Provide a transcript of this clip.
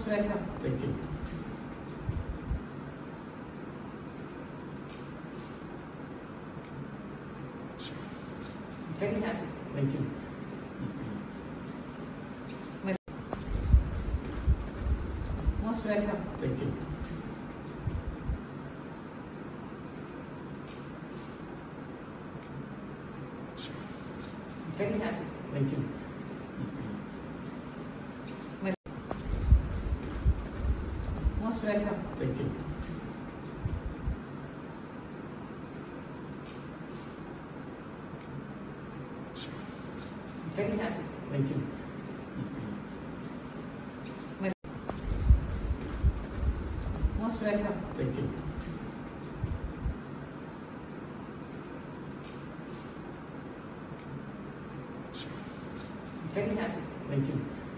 Most welcome. Thank you. Very happy. Thank you. Most welcome. Thank you. Very happy. Thank you. Most welcome. Thank you. Very happy. Thank you. Most welcome. Thank you. Very happy. Thank you.